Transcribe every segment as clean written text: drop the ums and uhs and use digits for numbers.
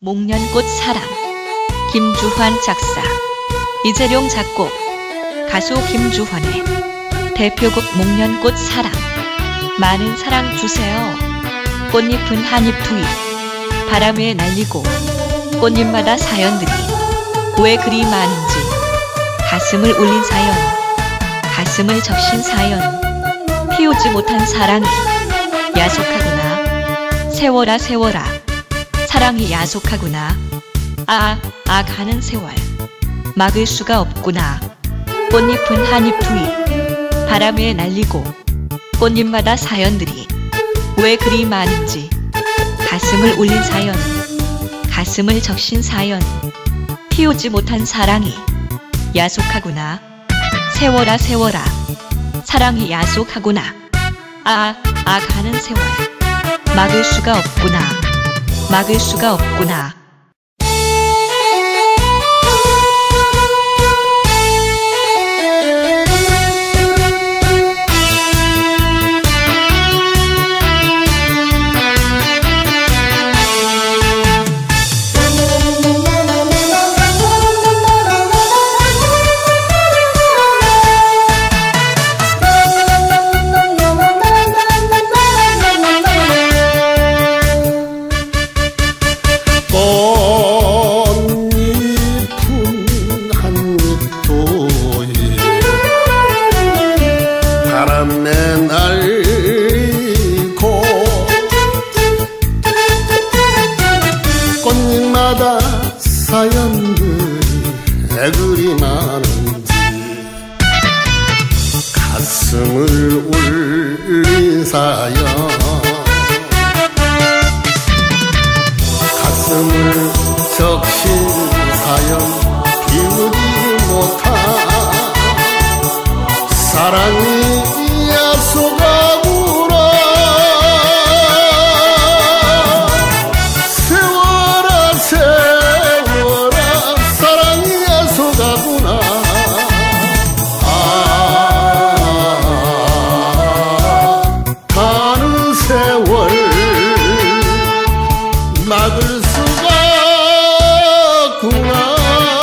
목련꽃 사랑. 김주환 작사, 이재룡 작곡. 가수 김주환의 대표곡 목련꽃 사랑. 많은 사랑 주세요. 꽃잎은 한 잎 두 잎 바람 위에 날리고, 꽃잎마다 사연들이 왜 그리 많은지. 가슴을 울린 사연, 가슴을 적신 사연. 피우지 못한 사랑이 야속하구나. 세워라 세워라, 사랑이 야속하구나. 가는 세월 막을 수가 없구나. 꽃잎은 한 잎 두 잎 바람 위에 날리고, 꽃잎마다 사연들이 왜 그리 많은지. 가슴을 울린 사연, 가슴을 적신 사연. 피우지 못한 사랑이 야속하구나. 세워라 세워라, 사랑이 야속하구나. 가는 세월 막을 수가 없구나. 막을 수가 없구나. 바람에 날리고, 꽃잎마다 사연들이 왜 그리 많은지. 가슴을 울린 사연, 가슴을 적신 사연. 비우지 못한 사랑이 야속하구나. 세워라 세워라, 사랑이 야속하구나. 가는 세월 막을 수가 없구나.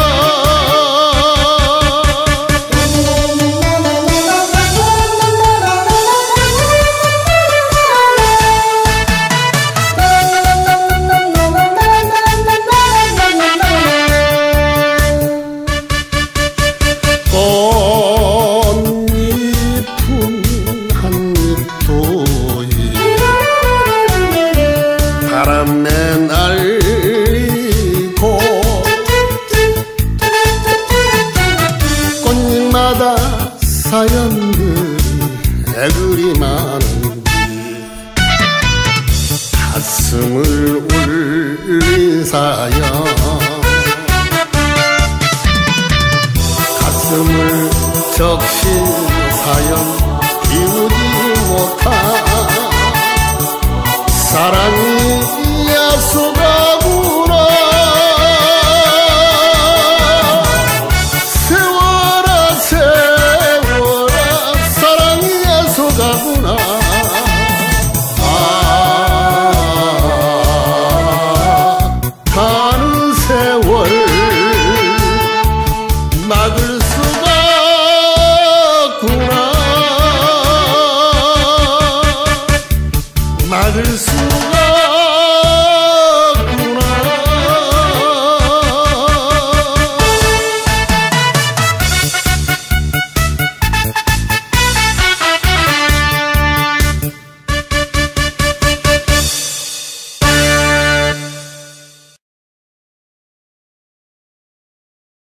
바람에 날리고, 꽃잎마다 사연들이 왜 그리 많은지. 가슴을 울린 사연, 가슴을 적신